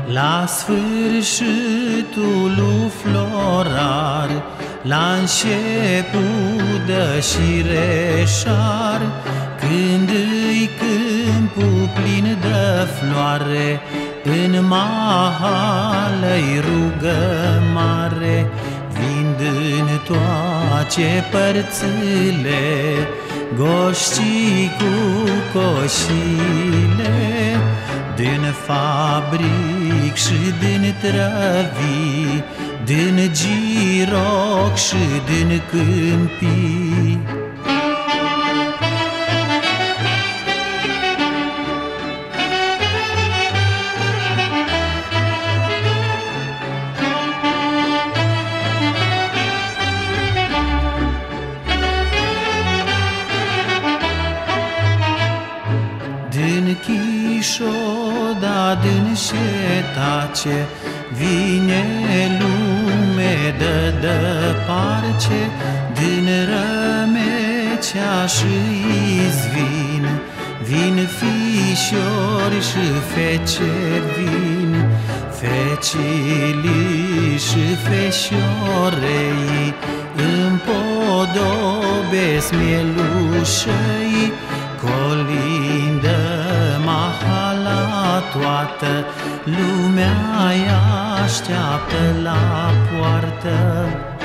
La sfârșitul lui florar, la început de șireșar, când îi câmpul plin de floare, în mahală-i rugă mare, vin din toace părțile, goștii cu coșile, din fabric și din trăvii, din giroc și din câmpii. Din Chișoda, din Șetace, vine lume de departe, din Rămecea și Izvin, vin fișori și fece vin, fecilii și feșorei, împodobesc mielușei, colindă mahala toată, lumea-i așteaptă la poartă.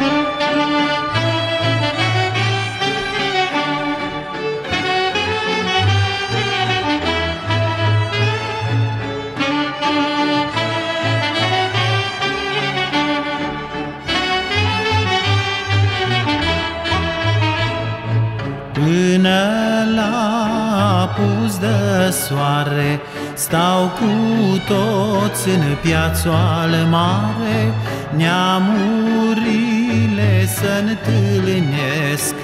Până la apus de soare, stau cu toți în piațoală mare, neamurile se-ntâlnesc,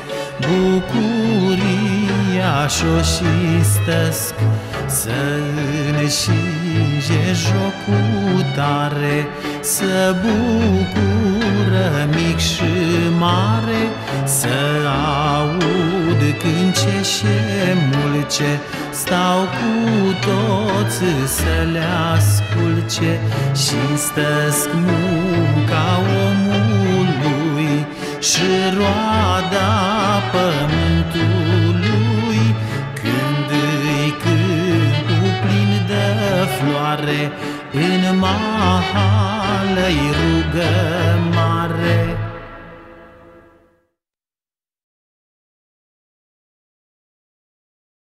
bucuria și-o-și-stesc, să înșinge jocul tare, să bucură mic și mare, să aud cânce și mulce, stau cu toți să le asculce, și stăsc munca omului și roada pământului, când îi câmpul plin de floare, în mahală-i rugă